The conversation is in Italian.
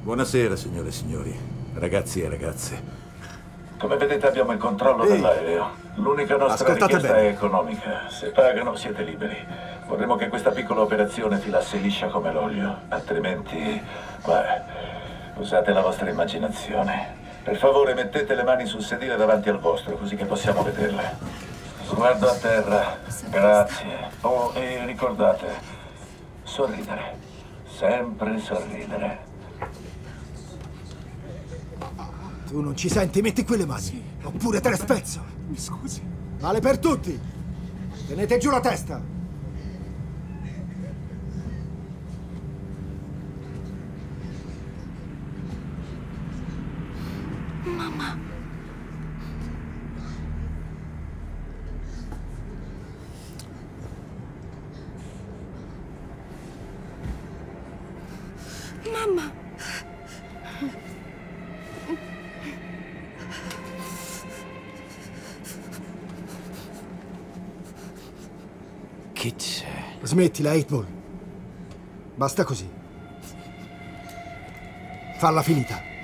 Buonasera, signore e signori, ragazzi e ragazze. Come vedete abbiamo il controllo dell'aereo. L'unica nostra richiesta è economica. Se pagano siete liberi. Vorremmo che questa piccola operazione filasse liscia come l'olio. Altrimenti, beh, usate la vostra immaginazione. Per favore mettete le mani sul sedile davanti al vostro, così che possiamo vederle. Sguardo a terra. Grazie. Oh, e ricordate, sorridere. Sempre sorridere. Tu non ci senti? Metti qui le mani, oppure te le spezzo. Mi scusi. Vale per tutti. Tenete giù la testa. Mamma. Mamma. Che c'è? Smettila, 8-Ball. Basta così. Falla finita.